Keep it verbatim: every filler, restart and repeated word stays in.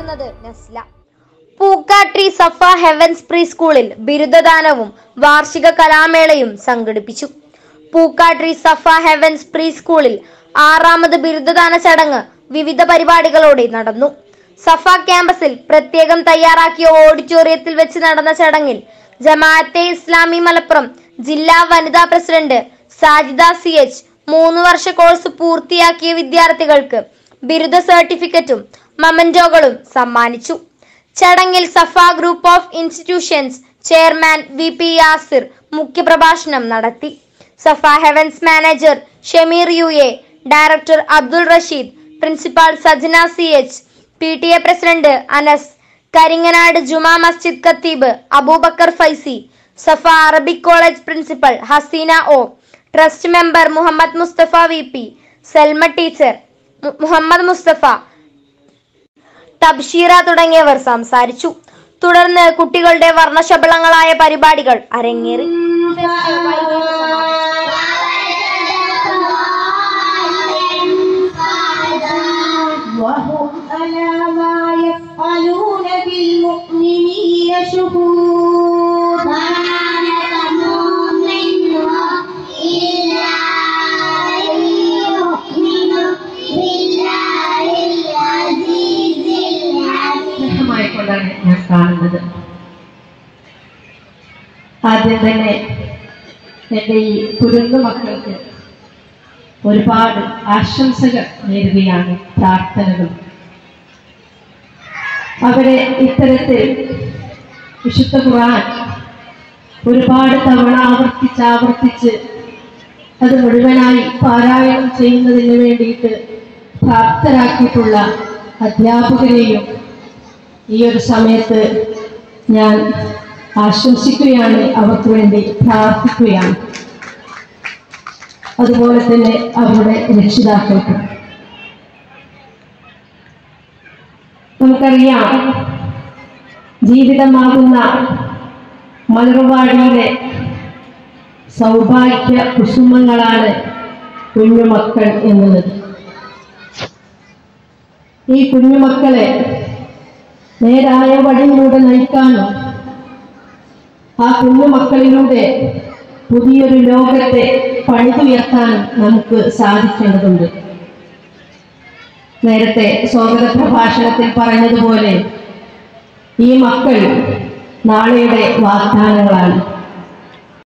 എഴുതുന്നത് Nasla. Pookkattiri Safa Heavens pre സ്കൂളിൽ ബിരുദദാനവും വാർഷിക കലാമേളയും സംഘടിപ്പിച്ചു. പൂക്കാട്രി സഫ ഹെവൻസ് പ്രീ സ്കൂളിൽ ആറാമത് ബിരുദദാന ചടങ്ങ് വിവിധ പരിപാടികളോടെ നടന്നു. സഫ ക്യാമ്പസിൽ പ്രത്യേകം തയ്യാറാക്കിയ ഓഡിറ്റോറിയത്തിൽ വെച്ച് നടന്ന ചടങ്ങിൽ ജമാഅത്തെ ഇസ്ലാമി മലപ്പുറം ജില്ലാ വനിതാ പ്രസിഡന്റ് സാജിദ സി എച്ച് മൂന്ന് വർഷ കോഴ്സ് പൂർത്തിയാക്കിയ വിദ്യാർത്ഥികൾക്ക് ബിരുദ സർട്ടിഫിക്കറ്റും മൊമെന്റോകളും സമ്മാനിച്ചു. ചടങ്ങിൽ Safa group of institutions chairman V P Yasir മുഖ്യപ്രഭാഷണം നടത്തി. Safa Heavens manager Shameer U A, director Abdul Rasheed, principal Sajna C H, P T A president Anas, Karinganad Juma Masjid ഖത്തീബ് Abubakar Faizi, Safa Arabic college principal Haseena O, trust member Muhammad Mustafa V P, Salma teacher, Muhammad Mustafa, Tabsheera തുടങ്ങിയവർ സംസാരിച്ചു. തുടർന്ന് കുട്ടികളുടെ വർണ്ണശബളങ്ങളായ പരിപാടികൾ അരങ്ങേറി. ഞാൻ കാണുന്നത് ആദ്യം തന്നെ എൻ്റെ ഈ കുരുന്നു മക്കൾക്ക് ഒരുപാട് ആശംസകൾ നേരുകയാണ്, പ്രാർത്ഥനകൾ. അവരെ ഇത്തരത്തിൽ വിശുദ്ധ ഖുർആൻ ഒരുപാട് തവണ ആവർത്തിച്ച് ആവർത്തിച്ച് അത് മുഴുവനായി പാരായണം ചെയ്യുന്നതിന് വേണ്ടിയിട്ട് പ്രാപ്തരാക്കിയിട്ടുള്ള അധ്യാപകരെയും ഈ ഒരു സമയത്ത് ഞാൻ ആശംസിക്കുകയാണ്, അവർക്ക് വേണ്ടി പ്രാർത്ഥിക്കുകയാണ്. അതുപോലെ തന്നെ അവരുടെ രക്ഷിതാക്കൾക്ക്. നമുക്കറിയാം, ജീവിതമാകുന്ന മലർവാടിയിലെ സൗഭാഗ്യ കുസുമങ്ങളാണ് കുഞ്ഞുമക്കൾ എന്നുള്ളത്. ഈ കുഞ്ഞുമക്കളെ നേരായ വഴിയിലൂടെ നയിക്കാനും ആ കുഞ്ഞുമക്കളിലൂടെ പുതിയൊരു ലോകത്തെ പണിതുയർത്താനും നമുക്ക് സാധിക്കേണ്ടതുണ്ട്. നേരത്തെ സ്വാഗത പ്രഭാഷണത്തിൽ പറഞ്ഞതുപോലെ ഈ മക്കൾ നാളെയുടെ വാഗ്ദാനങ്ങളാണ്.